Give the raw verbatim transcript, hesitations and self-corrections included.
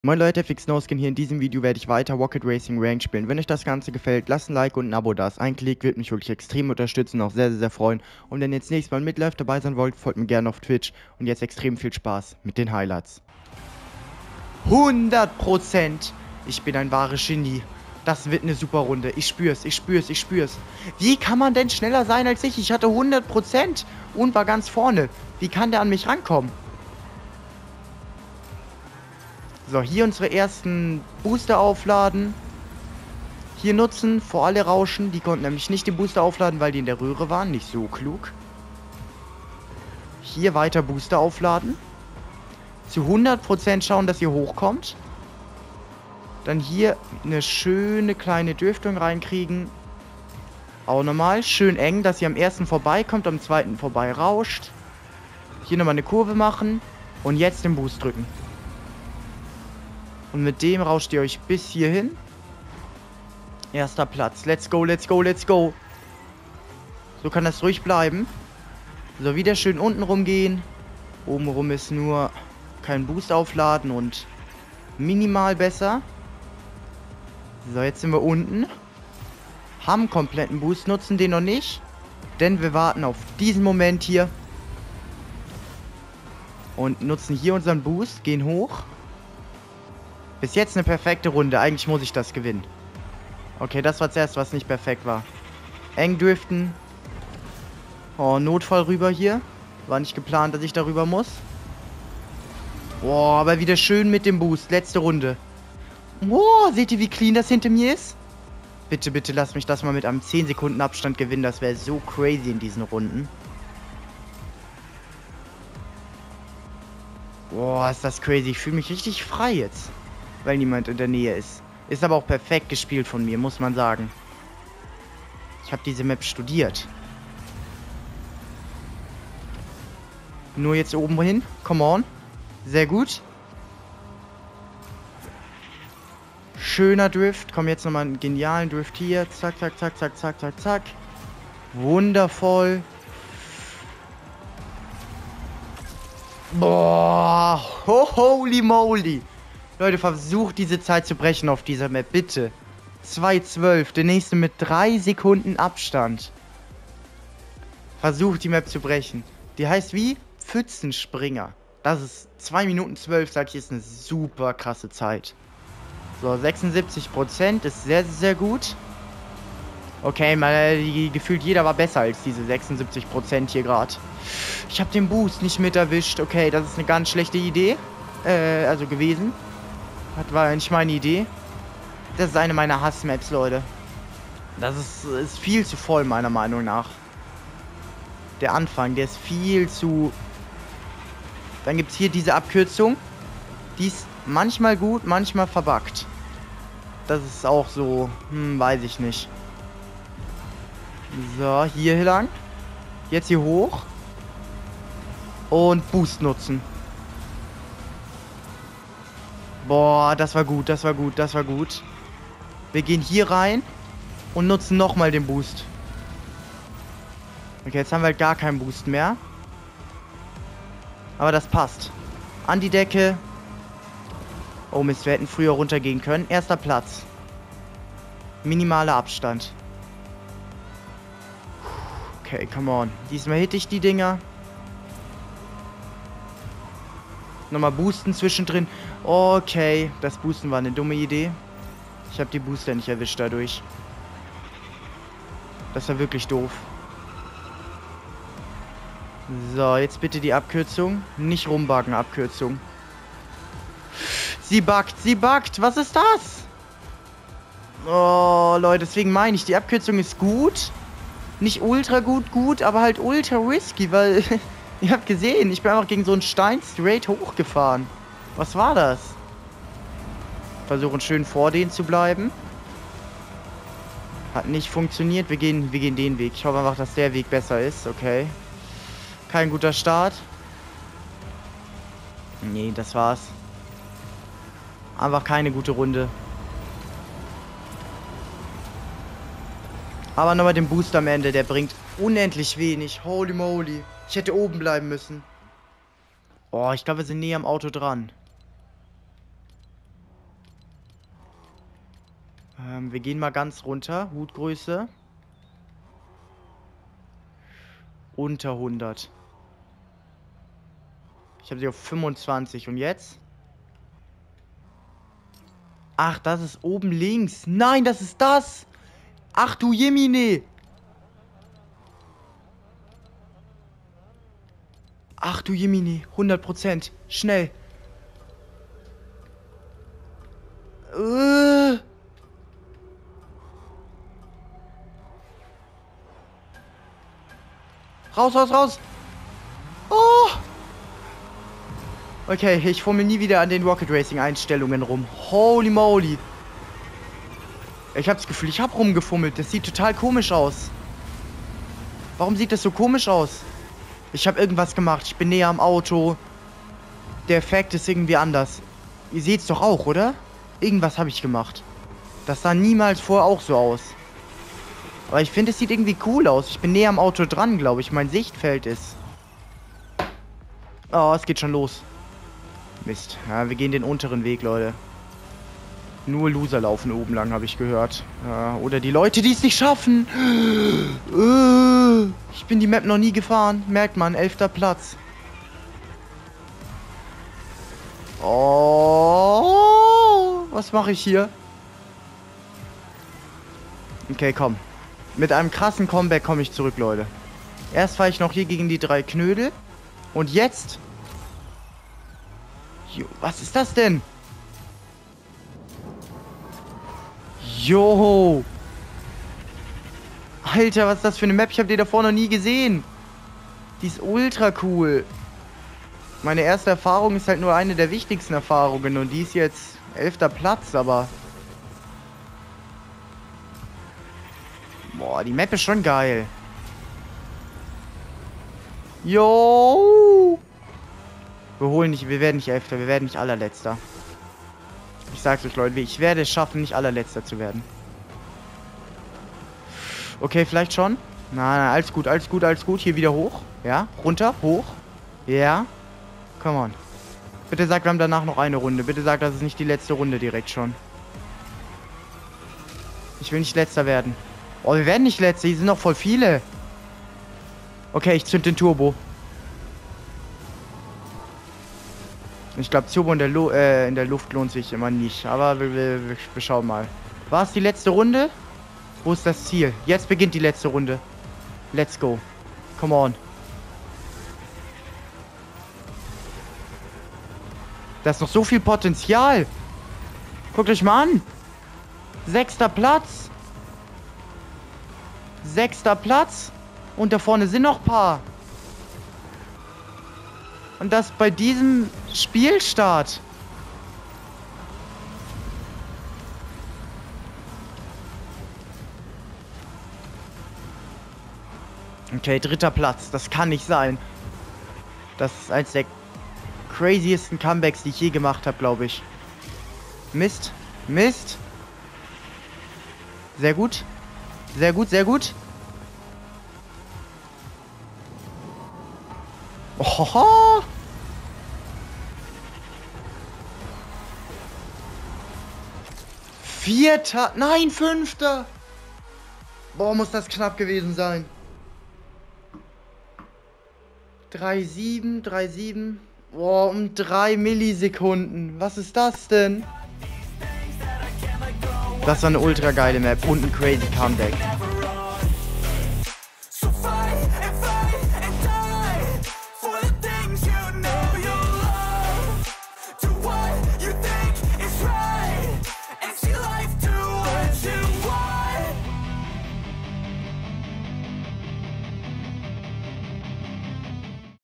Moin Leute, FixNoSkin hier. In diesem Video werde ich weiter Rocket Racing Rank spielen. Wenn euch das Ganze gefällt, lasst ein Like und ein Abo da. Das ein Klick wird mich wirklich extrem unterstützen und auch sehr, sehr, sehr freuen. Und wenn ihr jetzt nächstes Mal mit live dabei sein wollt, folgt mir gerne auf Twitch. Und jetzt extrem viel Spaß mit den Highlights. hundert Prozent! Ich bin ein wahres Genie. Das wird eine super Runde. Ich spür's, ich spür's, ich spür's. Wie kann man denn schneller sein als ich? Ich hatte hundert Prozent und war ganz vorne. Wie kann der an mich rankommen? So, hier unsere ersten Booster aufladen. Hier nutzen, vor alle rauschen. Die konnten nämlich nicht den Booster aufladen, weil die in der Röhre waren. Nicht so klug. Hier weiter Booster aufladen. Zu hundert Prozent schauen, dass ihr hochkommt. Dann hier eine schöne kleine Dürftung reinkriegen. Auch nochmal. Schön eng, dass ihr am ersten vorbeikommt, am zweiten vorbei rauscht. Hier nochmal eine Kurve machen. Und jetzt den Boost drücken. Und mit dem rauscht ihr euch bis hierhin. Erster Platz. Let's go, let's go, let's go. So kann das ruhig bleiben. So, wieder schön unten rumgehen. Oben rum ist nur kein Boost aufladen und minimal besser. So, jetzt sind wir unten. Haben kompletten Boost, nutzen den noch nicht. Denn wir warten auf diesen Moment hier. Und nutzen hier unseren Boost. Gehen hoch. Bis jetzt eine perfekte Runde. Eigentlich muss ich das gewinnen. Okay, das war zuerst, was nicht perfekt war. Eng driften. Oh, Notfall rüber hier. War nicht geplant, dass ich darüber muss. Boah, aber wieder schön mit dem Boost. Letzte Runde. Boah, seht ihr, wie clean das hinter mir ist? Bitte, bitte lasst mich das mal mit einem zehn Sekunden Abstand gewinnen. Das wäre so crazy in diesen Runden. Boah, ist das crazy. Ich fühle mich richtig frei jetzt. Weil niemand in der Nähe ist. Ist aber auch perfekt gespielt von mir, muss man sagen. Ich habe diese Map studiert. Nur jetzt oben hin. Come on. Sehr gut. Schöner Drift. Komm, jetzt nochmal einen genialen Drift hier. Zack, zack, zack, zack, zack, zack, zack. Wundervoll. Boah. Ho, holy moly. Leute, versucht diese Zeit zu brechen auf dieser Map, bitte. zwei zwölf, der nächste mit drei Sekunden Abstand. Versucht die Map zu brechen. Die heißt wie? Pfützenspringer. Das ist zwei Minuten zwölf, sag ich, ist eine super krasse Zeit. So, sechsundsiebzig Prozent ist sehr, sehr gut. Okay, mal, die, gefühlt jeder war besser als diese sechsundsiebzig Prozent hier gerade. Ich habe den Boost nicht mit erwischt. Okay, das ist eine ganz schlechte Idee. Äh, also gewesen. Das war nicht meine Idee. Das ist eine meiner Hassmaps, Leute. Das ist, ist viel zu voll, meiner Meinung nach. Der Anfang, der ist viel zu... Dann gibt es hier diese Abkürzung. Die ist manchmal gut, manchmal verbuggt. Das ist auch so... Hm, weiß ich nicht. So, hier lang. Jetzt hier hoch. Und Boost nutzen. Boah, das war gut, das war gut, das war gut. Wir gehen hier rein und nutzen nochmal den Boost. Okay, jetzt haben wir halt gar keinen Boost mehr. Aber das passt. An die Decke. Oh Mist, wir hätten früher runtergehen können. Erster Platz. Minimaler Abstand. Okay, come on. Diesmal hitte ich die Dinger. Nochmal boosten zwischendrin. Okay, das Boosten war eine dumme Idee. Ich habe die Booster nicht erwischt dadurch. Das war wirklich doof. So, jetzt bitte die Abkürzung. Nicht rumbuggen, Abkürzung. Sie buggt, sie buggt. Was ist das? Oh, Leute, deswegen meine ich, die Abkürzung ist gut. Nicht ultra gut, gut, aber halt ultra risky, weil... Ihr habt gesehen, ich bin einfach gegen so einen Stein straight hochgefahren. Was war das? Versuchen schön vor denen zu bleiben. Hat nicht funktioniert. Wir gehen, wir gehen den Weg. Ich hoffe einfach, dass der Weg besser ist. Okay. Kein guter Start. Nee, das war's. Einfach keine gute Runde. Aber nochmal den Boost am Ende. Der bringt unendlich wenig. Holy moly. Ich hätte oben bleiben müssen. Oh, ich glaube, wir sind näher am Auto dran. Ähm, wir gehen mal ganz runter. Hutgröße. Unter hundert. Ich habe sie auf fünfundzwanzig. Und jetzt? Ach, das ist oben links. Nein, das ist das. Ach du Jemine. Ach du Jemine. hundert Prozent. Schnell. Äh. Raus, raus, raus. Oh. Okay, ich fummel nie wieder an den Rocket Racing Einstellungen rum. Holy moly. Ich habe das Gefühl, ich habe rumgefummelt. Das sieht total komisch aus. Warum sieht das so komisch aus? Ich habe irgendwas gemacht. Ich bin näher am Auto. Der Effekt ist irgendwie anders. Ihr seht's doch auch, oder? Irgendwas habe ich gemacht. Das sah niemals vorher auch so aus. Aber ich finde, es sieht irgendwie cool aus. Ich bin näher am Auto dran, glaube ich. Mein Sichtfeld ist... Oh, es geht schon los. Mist. Ja, wir gehen den unteren Weg, Leute. Nur Loser laufen oben lang, habe ich gehört. Ja, oder die Leute, die es nicht schaffen. Ich bin die Map noch nie gefahren. Merkt man, elfter Platz. Oh, was mache ich hier? Okay, komm. Mit einem krassen Comeback komme ich zurück, Leute. Erst fahre ich noch hier gegen die drei Knödel. Und jetzt... Jo, was ist das denn? Jo. Alter, was ist das für eine Map? Ich habe die davor noch nie gesehen. Die ist ultra cool. Meine erste Erfahrung ist halt nur eine der wichtigsten Erfahrungen. Und die ist jetzt elfter Platz, aber... Boah, die Map ist schon geil. Jo. Wir holen nicht, wir werden nicht Elfter, wir werden nicht Allerletzter. Ich sag's euch, Leute, ich werde es schaffen, nicht Allerletzter zu werden. Okay, vielleicht schon. Nein, nein, alles gut, alles gut, alles gut. Hier wieder hoch. Ja, runter, hoch. Ja. Come on. Bitte sagt, wir haben danach noch eine Runde. Bitte sagt, das ist nicht die letzte Runde direkt schon. Ich will nicht Letzter werden. Oh, wir werden nicht Letzter. Hier sind noch voll viele. Okay, ich zünd den Turbo. Ich glaube, Turbo in der, Lu äh, in der Luft lohnt sich immer nicht. Aber wir, wir, wir, wir schauen mal. War es die letzte Runde? Wo ist das Ziel? Jetzt beginnt die letzte Runde. Let's go. Come on. Da ist noch so viel Potenzial. Guckt euch mal an. Sechster Platz. Sechster Platz. Und da vorne sind noch ein paar. Und das bei diesem Spielstart. Okay, dritter Platz. Das kann nicht sein. Das ist eins der craziesten Comebacks, die ich je gemacht habe, glaube ich. Mist. Mist. Sehr gut. Sehr gut, sehr gut. Ohoho. Vierter. Nein, fünfter. Boah, muss das knapp gewesen sein. drei sieben, drei sieben. Boah, um drei Millisekunden. Was ist das denn? Das war eine ultra geile Map und ein crazy Comeback.